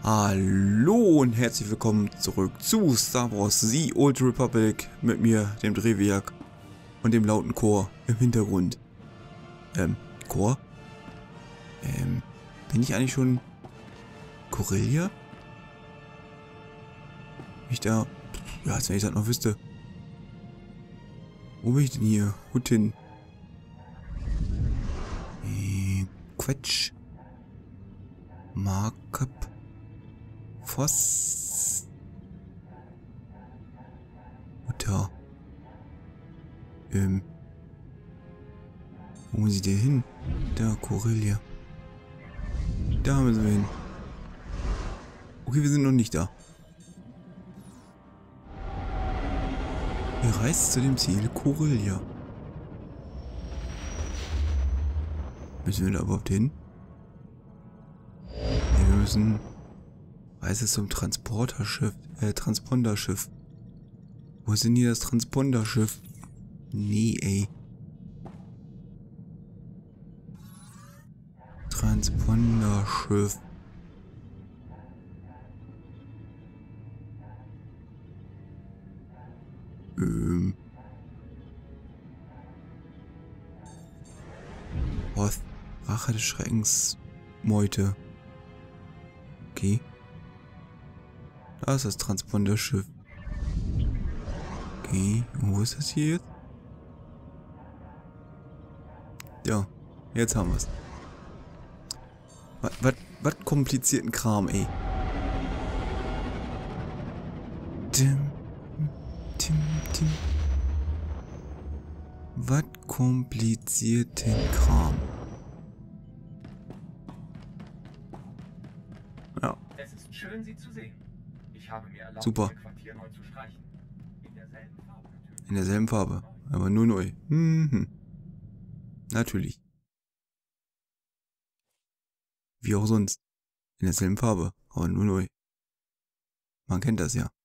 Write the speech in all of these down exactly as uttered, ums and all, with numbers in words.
Hallo und herzlich willkommen zurück zu Star Wars The Old Republic mit mir, dem Drehwerk und dem lauten Chor im Hintergrund. Ähm, Chor? Ähm, bin ich eigentlich schon Corellia? Ich da... Ja, als wenn ich das noch wüsste. Wo bin ich denn hier? Gut hin. Äh, Quatsch. Markup. Voss. Mutter. Ähm. Wo muss ich denn hin? Da, Corellia. Da müssen wir hin. Okay, wir sind noch nicht da. Wir reisen zu dem Ziel Corellia. Müssen wir da überhaupt hin? Nee, wir müssen... Reise zum Transporterschiff. Äh, Transponderschiff. Wo ist denn hier das Transponderschiff? Nee, ey. Transponderschiff. Ähm. Hoth. Rache des Schreckens. Meute. Okay. Da ist das Transponderschiff. Okay, und wo ist das hier jetzt? Ja, jetzt haben wir es. Was, was, was komplizierten Kram, ey. Tim, Tim, Tim. Was komplizierten Kram. Ja. Es ist schön, Sie zu sehen. Ich habe mir erlaubt, Super. Ihr Quartier neu zu streichen. In derselben Farbe natürlich. In derselben Farbe, aber nur neu. Mhm. Natürlich. Wie auch sonst. In derselben Farbe, aber nur neu. Man kennt das ja.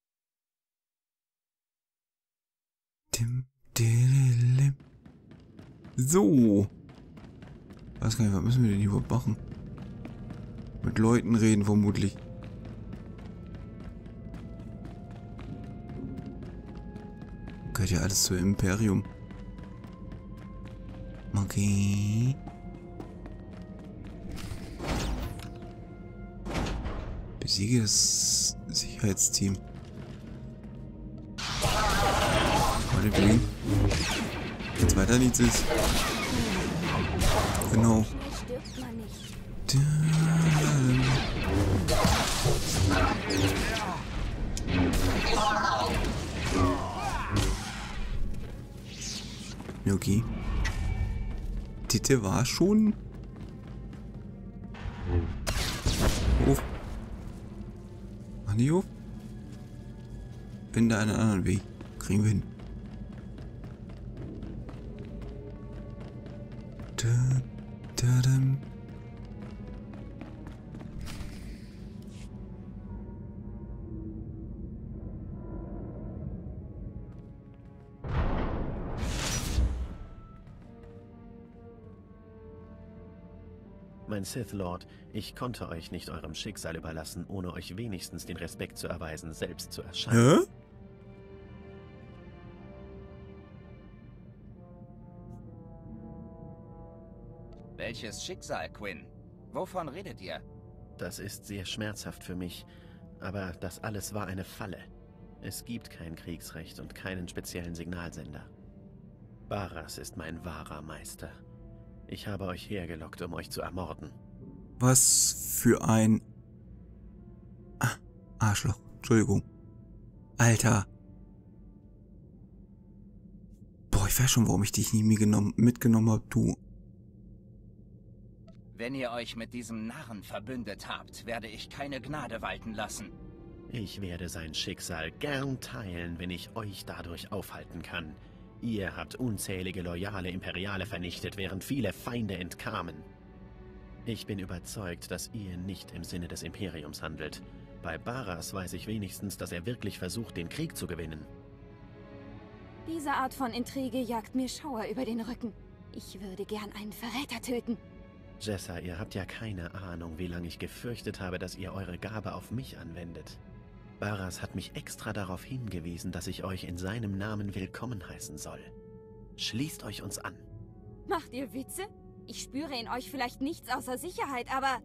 Dim, diddlim. So. Weiß gar nicht, was müssen wir denn hier überhaupt machen? Mit Leuten reden vermutlich. Gehört ja alles zu Imperium. Okay. Besiege das Sicherheitsteam. Warte, Green. Jetzt weiter nichts ist. Genau. Okay. Titte war schon. Hof. Mach nicht auf. Bin da einen anderen Weg. Kriegen wir hin. Da, da, da. Mein Sith Lord, ich konnte euch nicht eurem Schicksal überlassen, ohne euch wenigstens den Respekt zu erweisen, selbst zu erscheinen. Hä? Welches Schicksal, Quinn? Wovon redet ihr? Das ist sehr schmerzhaft für mich, aber das alles war eine Falle. Es gibt kein Kriegsrecht und keinen speziellen Signalsender. Baras ist mein wahrer Meister. Ich habe euch hergelockt, um euch zu ermorden. Was für ein... Ah, Arschloch. Entschuldigung. Alter. Boah, ich weiß schon, warum ich dich nie mitgenommen habe, du. Wenn ihr euch mit diesem Narren verbündet habt, werde ich keine Gnade walten lassen. Ich werde sein Schicksal gern teilen, wenn ich euch dadurch aufhalten kann. Ihr habt unzählige loyale Imperiale vernichtet, während viele Feinde entkamen. Ich bin überzeugt, dass ihr nicht im Sinne des Imperiums handelt. Bei Baras weiß ich wenigstens, dass er wirklich versucht, den Krieg zu gewinnen. Diese Art von Intrige jagt mir Schauer über den Rücken. Ich würde gern einen Verräter töten. Jessa, ihr habt ja keine Ahnung, wie lange ich gefürchtet habe, dass ihr eure Gabe auf mich anwendet. Barras hat mich extra darauf hingewiesen, dass ich euch in seinem Namen willkommen heißen soll. Schließt euch uns an. Macht ihr Witze? Ich spüre in euch vielleicht nichts außer Sicherheit, aber...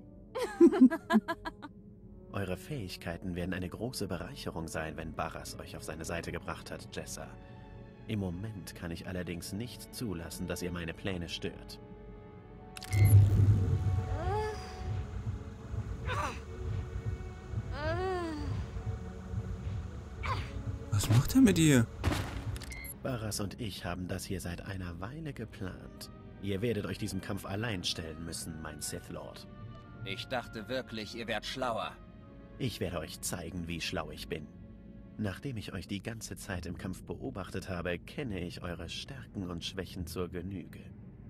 Eure Fähigkeiten werden eine große Bereicherung sein, wenn Barras euch auf seine Seite gebracht hat, Jessa. Im Moment kann ich allerdings nicht zulassen, dass ihr meine Pläne stört. Was macht er mit ihr? Barras und ich haben das hier seit einer Weile geplant. Ihr werdet euch diesem Kampf allein stellen müssen, mein Sith Lord. Ich dachte wirklich, ihr wärt schlauer. Ich werde euch zeigen, wie schlau ich bin. Nachdem ich euch die ganze Zeit im Kampf beobachtet habe, kenne ich eure Stärken und Schwächen zur Genüge.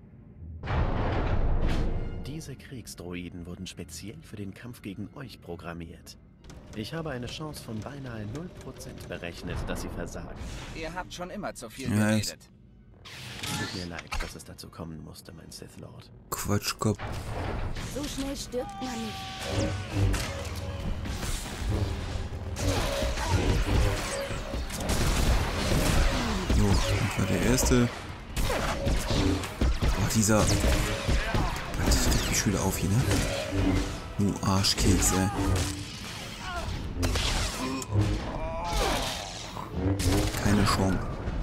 Diese Kriegsdroiden wurden speziell für den Kampf gegen euch programmiert. Ich habe eine Chance von beinahe null Prozent berechnet, dass sie versagen. Ihr habt schon immer zu viel Ja, geredet. Tut mir leid, dass es dazu kommen musste, mein Sith Lord. Quatschkopf. So schnell stirbt man nicht. So, das war der erste. Oh, dieser... Das regt mich schon wieder auf hier, ne? Du Arschkeks, ey. Keine Chance.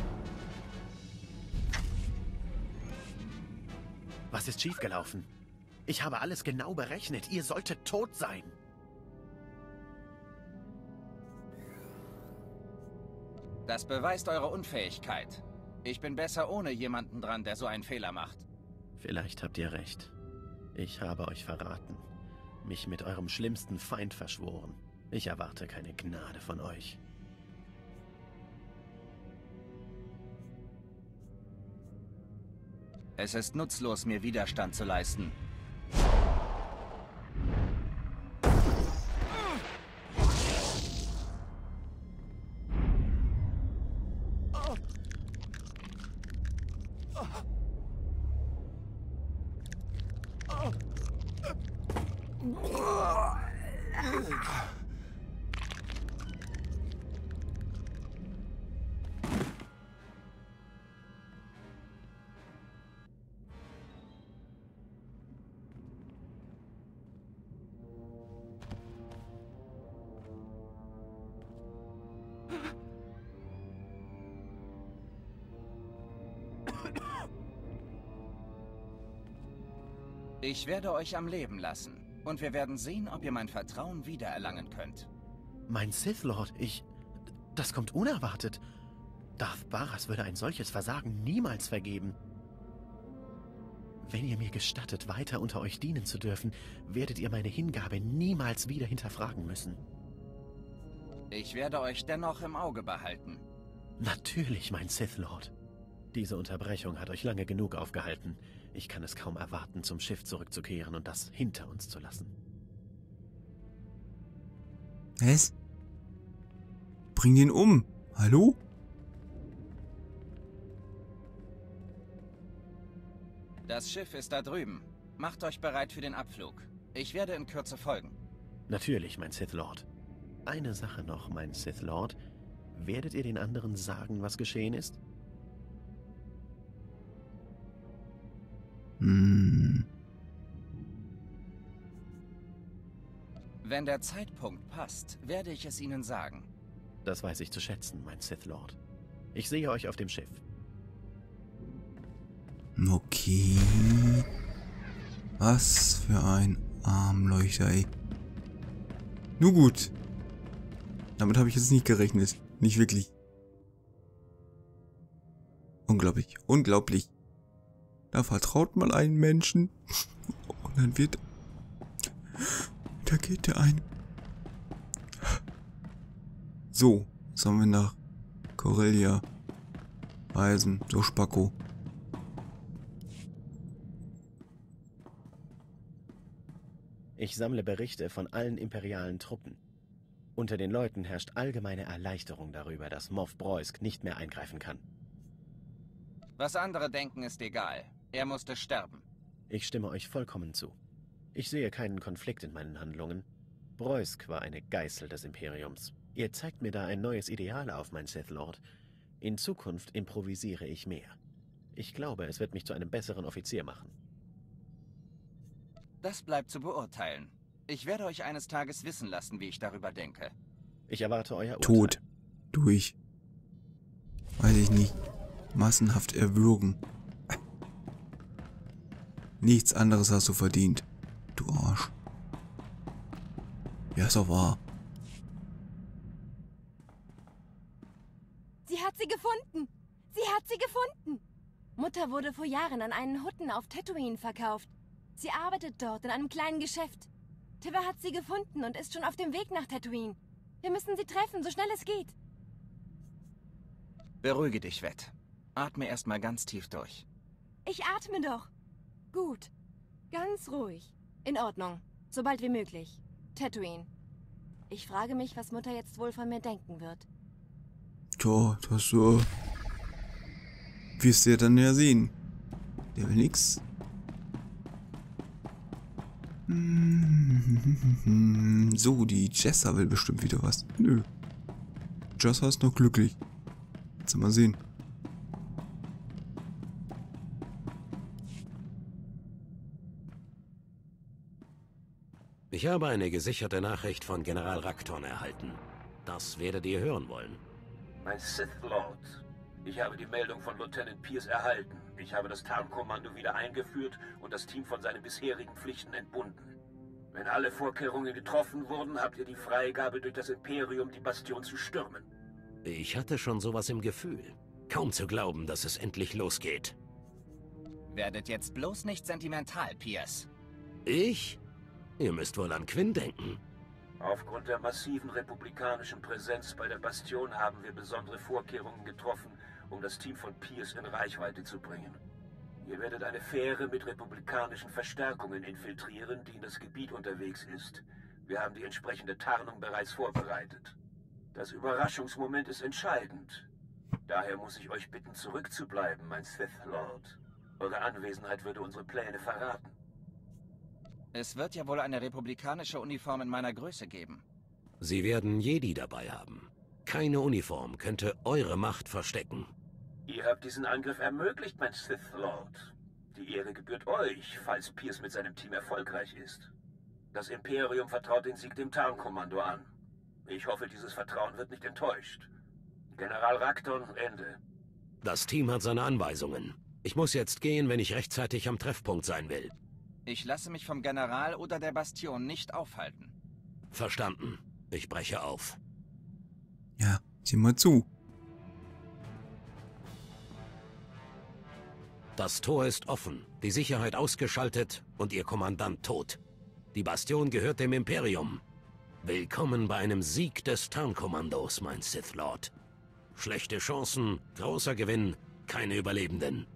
Was ist schiefgelaufen? Ich habe alles genau berechnet. Ihr solltet tot sein. Das beweist eure Unfähigkeit. Ich bin besser ohne jemanden dran, der so einen Fehler macht. Vielleicht habt ihr recht. Ich habe euch verraten. Mich mit eurem schlimmsten Feind verschworen. Ich erwarte keine Gnade von euch. Es ist nutzlos, mir Widerstand zu leisten. Ich werde euch am Leben lassen. Und wir werden sehen, ob ihr mein Vertrauen wiedererlangen könnt. Mein Sith Lord, ich... Das kommt unerwartet. Darth Barras würde ein solches Versagen niemals vergeben. Wenn ihr mir gestattet, weiter unter euch dienen zu dürfen, werdet ihr meine Hingabe niemals wieder hinterfragen müssen. Ich werde euch dennoch im Auge behalten. Natürlich, mein Sith Lord. Diese Unterbrechung hat euch lange genug aufgehalten. Ich kann es kaum erwarten, zum Schiff zurückzukehren und das hinter uns zu lassen. Was? Bring den um. Hallo? Das Schiff ist da drüben. Macht euch bereit für den Abflug. Ich werde in Kürze folgen. Natürlich, mein Sith Lord. Eine Sache noch, mein Sith Lord. Werdet ihr den anderen sagen, was geschehen ist? Hm. Wenn der Zeitpunkt passt, werde ich es ihnen sagen. Das weiß ich zu schätzen, mein Sith Lord. Ich sehe euch auf dem Schiff. Okay. Was für ein Armleuchter, ey. Nur gut. Damit habe ich jetzt nicht gerechnet. Nicht wirklich. Unglaublich. Unglaublich. Da vertraut man einen Menschen und dann wird... Da geht der ein. So, sollen wir nach Corellia reisen. So Spacko. Ich sammle Berichte von allen imperialen Truppen. Unter den Leuten herrscht allgemeine Erleichterung darüber, dass Moff Breusk nicht mehr eingreifen kann. Was andere denken, ist egal. Er musste sterben. Ich stimme euch vollkommen zu. Ich sehe keinen Konflikt in meinen Handlungen. Breusk war eine Geißel des Imperiums. Ihr zeigt mir da ein neues Ideal auf, mein Sith Lord. In Zukunft improvisiere ich mehr. Ich glaube, es wird mich zu einem besseren Offizier machen. Das bleibt zu beurteilen. Ich werde euch eines Tages wissen lassen, wie ich darüber denke. Ich erwarte euer Urteil. Tod. Durch. Weiß ich nicht. Massenhaft erwürgen. Nichts anderes hast du verdient. Du Arsch. Ja, ist doch wahr. Sie hat sie gefunden. Sie hat sie gefunden. Mutter wurde vor Jahren an einen Hutten auf Tatooine verkauft. Sie arbeitet dort in einem kleinen Geschäft. Tiva hat sie gefunden und ist schon auf dem Weg nach Tatooine. Wir müssen sie treffen, so schnell es geht. Beruhige dich, Vett. Atme erstmal ganz tief durch. Ich atme doch. Gut. Ganz ruhig. In Ordnung. Sobald wie möglich. Tatooine. Ich frage mich, was Mutter jetzt wohl von mir denken wird. Tja, das äh, wirst du ja dann ja sehen. Der will nix. So, die Jessa will bestimmt wieder was. Nö. Jessa ist noch glücklich. Jetzt mal sehen. Ich habe eine gesicherte Nachricht von General Rakton erhalten. Das werdet ihr hören wollen. Mein Sith Lord, ich habe die Meldung von Lieutenant Pierce erhalten. Ich habe das Tarnkommando wieder eingeführt und das Team von seinen bisherigen Pflichten entbunden. Wenn alle Vorkehrungen getroffen wurden, habt ihr die Freigabe durch das Imperium, die Bastion zu stürmen. Ich hatte schon sowas im Gefühl. Kaum zu glauben, dass es endlich losgeht. Werdet jetzt bloß nicht sentimental, Pierce. Ich? Ihr müsst wohl an Quinn denken. Aufgrund der massiven republikanischen Präsenz bei der Bastion haben wir besondere Vorkehrungen getroffen, um das Team von Pierce in Reichweite zu bringen. Ihr werdet eine Fähre mit republikanischen Verstärkungen infiltrieren, die in das Gebiet unterwegs ist. Wir haben die entsprechende Tarnung bereits vorbereitet. Das Überraschungsmoment ist entscheidend. Daher muss ich euch bitten, zurückzubleiben, mein Sith Lord. Eure Anwesenheit würde unsere Pläne verraten. Es wird ja wohl eine republikanische Uniform in meiner Größe geben. Sie werden Jedi dabei haben. Keine Uniform könnte eure Macht verstecken. Ihr habt diesen Angriff ermöglicht, mein Sith Lord. Die Ehre gebührt euch, falls Pierce mit seinem Team erfolgreich ist. Das Imperium vertraut den Sieg dem Tarnkommando an. Ich hoffe, dieses Vertrauen wird nicht enttäuscht. General Rakton, Ende. Das Team hat seine Anweisungen. Ich muss jetzt gehen, wenn ich rechtzeitig am Treffpunkt sein will. Ich lasse mich vom General oder der Bastion nicht aufhalten. Verstanden. Ich breche auf. Ja, sieh mal zu. Das Tor ist offen, die Sicherheit ausgeschaltet und ihr Kommandant tot. Die Bastion gehört dem Imperium. Willkommen bei einem Sieg des Tarnkommandos, mein Sith Lord. Schlechte Chancen, großer Gewinn, keine Überlebenden.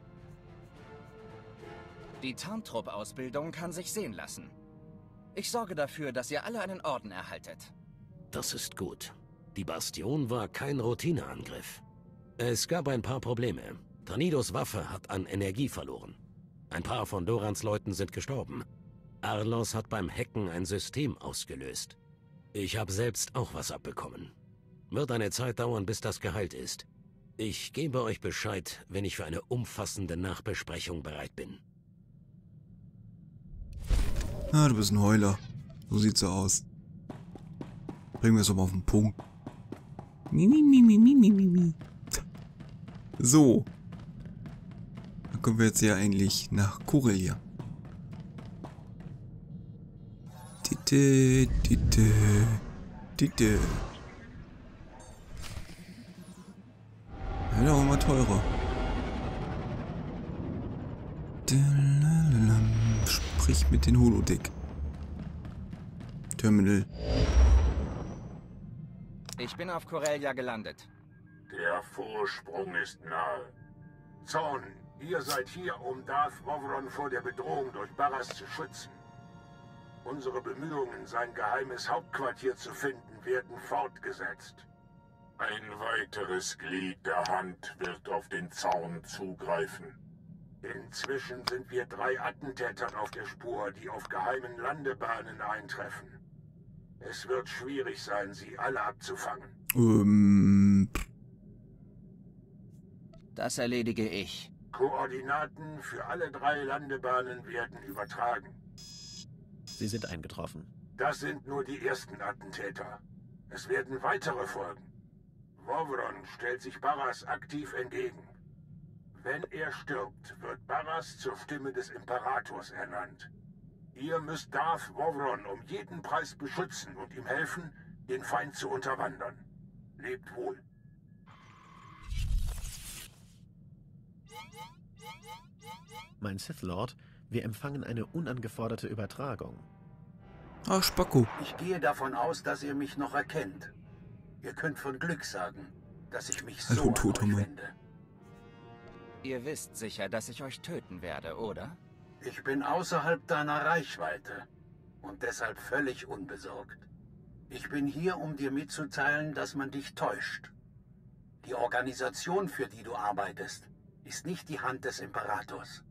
Die Tarntrupp-Ausbildung kann sich sehen lassen. Ich sorge dafür, dass ihr alle einen Orden erhaltet. Das ist gut. Die Bastion war kein Routineangriff. Es gab ein paar Probleme. Tranidos Waffe hat an Energie verloren. Ein paar von Dorans Leuten sind gestorben. Arlos hat beim Hacken ein System ausgelöst. Ich habe selbst auch was abbekommen. Wird eine Zeit dauern, bis das geheilt ist. Ich gebe euch Bescheid, wenn ich für eine umfassende Nachbesprechung bereit bin. Ah, du bist ein Heuler. So sieht's so aus. Bringen wir es doch mal auf den Punkt. Mi, mi, mi, mi, mi, mi, mi. So. Dann kommen wir jetzt ja eigentlich nach Corellia. Tite, tite, tite. Wird auch immer teurer. Sprich mit den Holodeck. Terminal. Ich bin auf Corellia gelandet. Der Vorsprung ist nahe. Zorn, ihr seid hier, um Darth Rovron vor der Bedrohung durch Barras zu schützen. Unsere Bemühungen, sein geheimes Hauptquartier zu finden, werden fortgesetzt. Ein weiteres Glied der Hand wird auf den Zaun zugreifen. Inzwischen sind wir drei Attentätern auf der Spur, die auf geheimen Landebahnen eintreffen. Es wird schwierig sein, sie alle abzufangen. Ähm. Das erledige ich. Koordinaten für alle drei Landebahnen werden übertragen. Sie sind eingetroffen. Das sind nur die ersten Attentäter. Es werden weitere folgen. Vovron stellt sich Barras aktiv entgegen. Wenn er stirbt, wird Barras zur Stimme des Imperators ernannt. Ihr müsst Darth Vovron um jeden Preis beschützen und ihm helfen, den Feind zu unterwandern. Lebt wohl. Mein Sith Lord, wir empfangen eine unangeforderte Übertragung. Ach, Spacko. Ich gehe davon aus, dass ihr mich noch erkennt. Ihr könnt von Glück sagen, dass ich mich so an euch wende. Ihr wisst sicher, dass ich euch töten werde, oder? Ich bin außerhalb deiner Reichweite und deshalb völlig unbesorgt. Ich bin hier, um dir mitzuteilen, dass man dich täuscht. Die Organisation, für die du arbeitest, ist nicht die Hand des Imperators.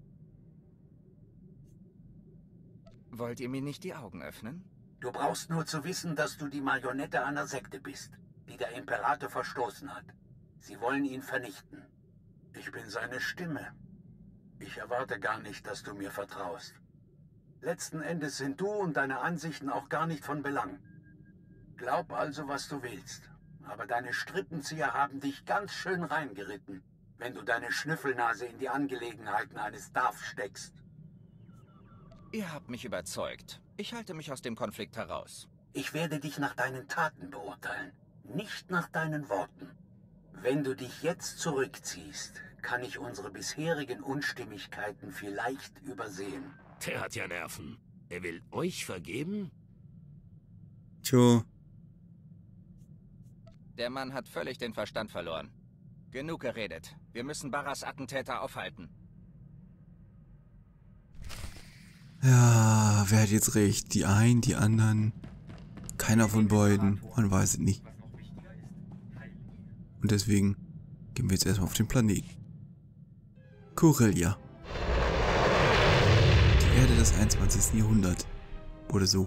Wollt ihr mir nicht die Augen öffnen? Du brauchst nur zu wissen, dass du die Marionette einer Sekte bist, die der Imperator verstoßen hat. Sie wollen ihn vernichten. Ich bin seine Stimme. Ich erwarte gar nicht, dass du mir vertraust. Letzten Endes sind du und deine Ansichten auch gar nicht von Belang. Glaub also, was du willst. Aber deine Strippenzieher haben dich ganz schön reingeritten, wenn du deine Schnüffelnase in die Angelegenheiten eines Darth steckst. Ihr habt mich überzeugt. Ich halte mich aus dem Konflikt heraus. Ich werde dich nach deinen Taten beurteilen, nicht nach deinen Worten. Wenn du dich jetzt zurückziehst, kann ich unsere bisherigen Unstimmigkeiten vielleicht übersehen. Der hat ja Nerven. Er will euch vergeben? Tja. Der Mann hat völlig den Verstand verloren. Genug geredet. Wir müssen Barras Attentäter aufhalten. Ja, wer hat jetzt recht? Die einen, die anderen? Keiner von beiden. Man weiß es nicht. Und deswegen gehen wir jetzt erstmal auf den Planeten. Corellia. Die Erde des einundzwanzigsten Jahrhunderts. Oder so.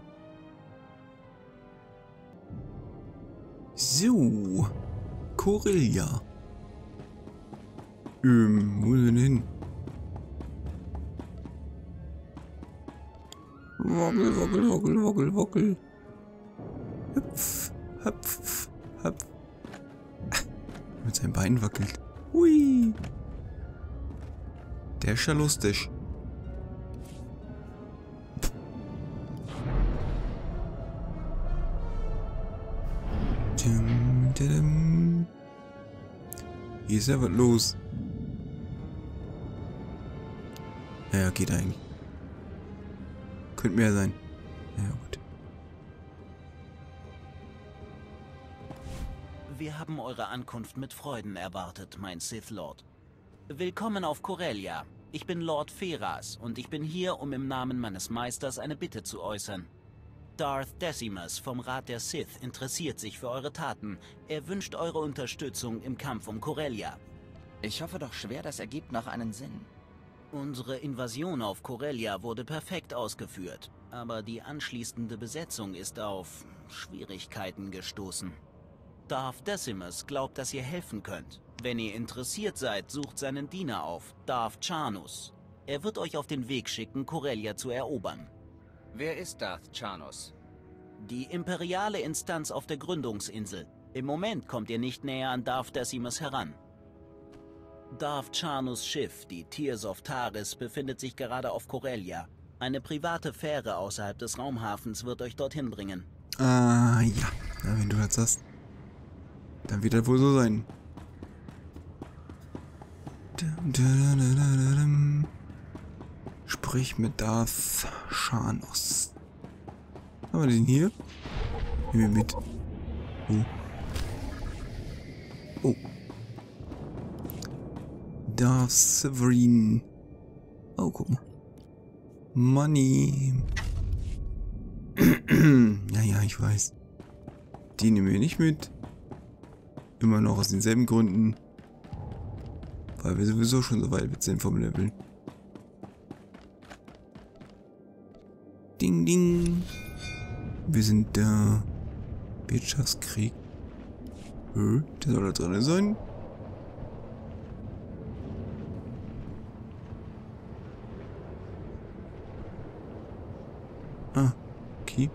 So. Corellia. Ähm, wo sind wir denn hin? Wockel, wockel, wockel, wockel, wockel. Hüpf, hüpf, hüpf. Mit seinen Beinen wackelt. Hui. Der ist ja lustig. Dim, dim. Hier ist ja was los. Ja, geht eigentlich. Könnte mehr sein. Ja, gut. Wir haben eure Ankunft mit Freuden erwartet, mein Sith Lord. Willkommen auf Corellia. Ich bin Lord Feras und ich bin hier, um im Namen meines Meisters eine Bitte zu äußern. Darth Decimus vom Rat der Sith interessiert sich für eure Taten. Er wünscht eure Unterstützung im Kampf um Corellia. Ich hoffe doch schwer, das ergibt noch einen Sinn. Unsere Invasion auf Corellia wurde perfekt ausgeführt, aber die anschließende Besetzung ist auf Schwierigkeiten gestoßen. Darth Decimus glaubt, dass ihr helfen könnt. Wenn ihr interessiert seid, sucht seinen Diener auf, Darth Charnus. Er wird euch auf den Weg schicken, Corellia zu erobern. Wer ist Darth Charnus? Die imperiale Instanz auf der Gründungsinsel. Im Moment kommt ihr nicht näher an Darth Decimus heran. Darth Charnus' Schiff, die Tears of Taris, befindet sich gerade auf Corellia. Eine private Fähre außerhalb des Raumhafens wird euch dorthin bringen. Ah, ja. Ja, wenn du das sagst, dann wird das wohl so sein. Sprich mit Darth Charnus. Haben wir den hier? Nehmen wir mit. Oh. Oh. Darth Severin. Oh, guck mal. Money. Ja, ja, ich weiß. Die nehmen wir nicht mit. Immer noch aus denselben Gründen. Weil wir sowieso schon so weit sind vom Level. Ding, ding. Wir sind da. Wirtschaftskrieg. Hä? Der soll da drin sein? Ah, okay.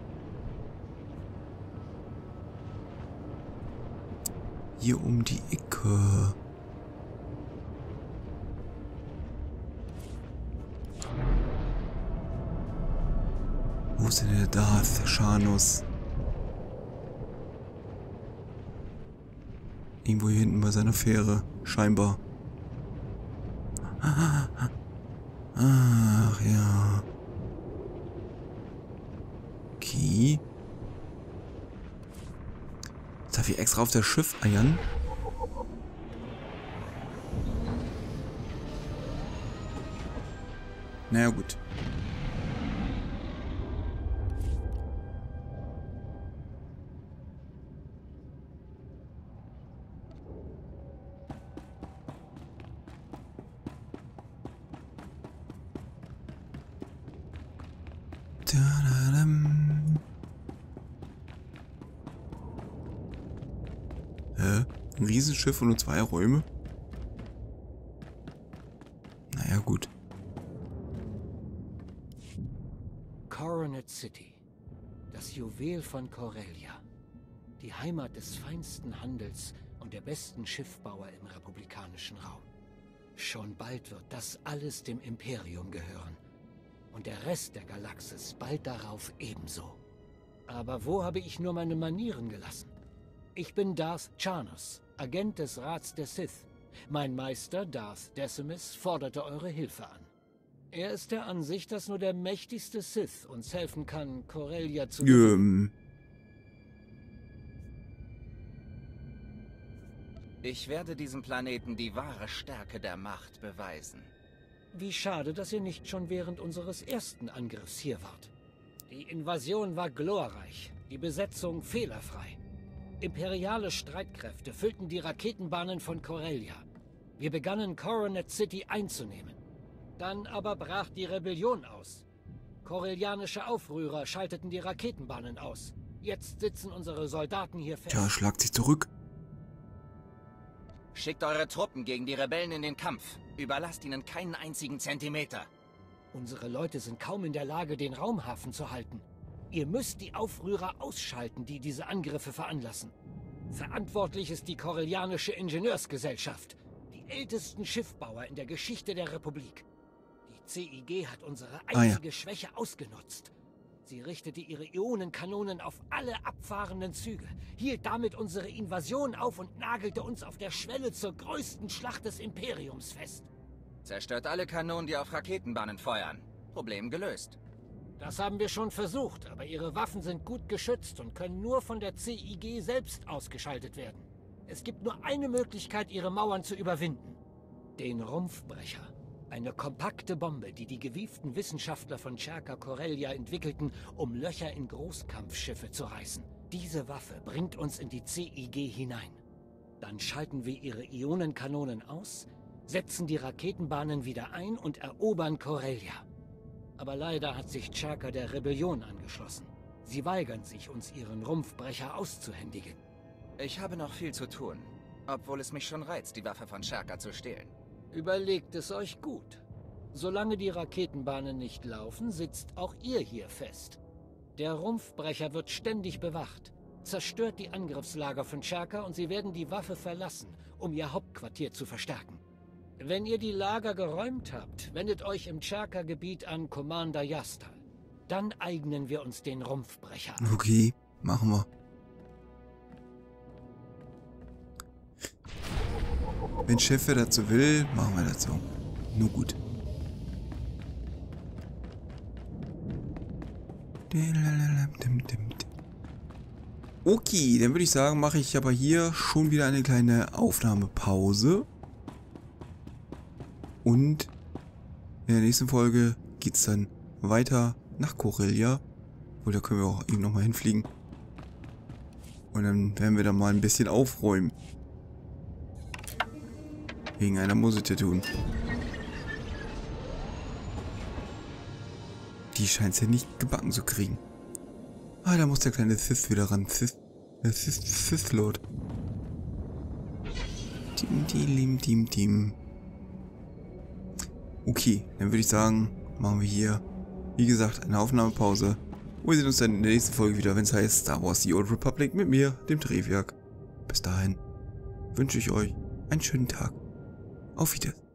Hier um die Ecke. Wo ist denn der Darth Chanus? Irgendwo hier hinten bei seiner Fähre. Scheinbar. Ach ja. Okay. Jetzt darf ich extra auf das Schiff eiern. Naja, gut. Hä? Ein Riesenschiff und nur zwei Räume? Naja, gut. Coronet City. Das Juwel von Corellia. Die Heimat des feinsten Handels und der besten Schiffbauer im republikanischen Raum. Schon bald wird das alles dem Imperium gehören. Und der Rest der Galaxis bald darauf ebenso. Aber wo habe ich nur meine Manieren gelassen? Ich bin Darth Chanus, Agent des Rats der Sith. Mein Meister, Darth Decimus, forderte eure Hilfe an. Er ist der Ansicht, dass nur der mächtigste Sith uns helfen kann, Corellia zu... Ähm. Ich werde diesem Planeten die wahre Stärke der Macht beweisen. Wie schade, dass ihr nicht schon während unseres ersten Angriffs hier wart. Die Invasion war glorreich, die Besetzung fehlerfrei. Imperiale Streitkräfte füllten die Raketenbahnen von Corellia. Wir begannen Coronet City einzunehmen. Dann aber brach die Rebellion aus. Corellianische Aufrührer schalteten die Raketenbahnen aus. Jetzt sitzen unsere Soldaten hier fest. Tja, schlagt sich zurück. Schickt eure Truppen gegen die Rebellen in den Kampf. Überlasst ihnen keinen einzigen Zentimeter. Unsere Leute sind kaum in der Lage, den Raumhafen zu halten. Ihr müsst die Aufrührer ausschalten, die diese Angriffe veranlassen. Verantwortlich ist die Corellianische Ingenieursgesellschaft, die ältesten Schiffbauer in der Geschichte der Republik. Die C I G hat unsere einzige ah, ja. Schwäche ausgenutzt. Sie richtete ihre Ionenkanonen auf alle abfahrenden Züge, hielt damit unsere Invasion auf und nagelte uns auf der Schwelle zur größten Schlacht des Imperiums fest. Zerstört alle Kanonen, die auf Raketenbahnen feuern. Problem gelöst. Das haben wir schon versucht, aber ihre Waffen sind gut geschützt und können nur von der C I G selbst ausgeschaltet werden. Es gibt nur eine Möglichkeit, ihre Mauern zu überwinden. Den Rumpfbrecher. Eine kompakte Bombe, die die gewieften Wissenschaftler von Czerka Corellia entwickelten, um Löcher in Großkampfschiffe zu reißen. Diese Waffe bringt uns in die C I G hinein. Dann schalten wir ihre Ionenkanonen aus, setzen die Raketenbahnen wieder ein und erobern Corellia. Aber leider hat sich Czerka der Rebellion angeschlossen. Sie weigern sich, uns ihren Rumpfbrecher auszuhändigen. Ich habe noch viel zu tun, obwohl es mich schon reizt, die Waffe von Czerka zu stehlen. Überlegt es euch gut. Solange die Raketenbahnen nicht laufen, sitzt auch ihr hier fest. Der Rumpfbrecher wird ständig bewacht. Zerstört die Angriffslager von Czerka und sie werden die Waffe verlassen, um ihr Hauptquartier zu verstärken. Wenn ihr die Lager geräumt habt, wendet euch im Czerka-Gebiet an Commander Jastal. Dann eignen wir uns den Rumpfbrecher. Okay, machen wir. Wenn Chef dazu will, machen wir das so. Nur gut. Okay, dann würde ich sagen, mache ich aber hier schon wieder eine kleine Aufnahmepause. Und in der nächsten Folge geht es dann weiter nach Corellia. Obwohl, da können wir auch eben nochmal hinfliegen. Und dann werden wir da mal ein bisschen aufräumen. Wegen einer muss es ja tun. die scheint es ja nicht gebacken zu kriegen. Ah, da muss der kleine Sith wieder ran. Sith. Der Sith, Sith Lord. Dim, dim, dim, dim. Okay, dann würde ich sagen, machen wir hier, wie gesagt, eine Aufnahmepause. Wir sehen uns dann in der nächsten Folge wieder, wenn es heißt Star Wars The Old Republic mit mir, dem Treviak. Bis dahin wünsche ich euch einen schönen Tag. Auf Wiedersehen.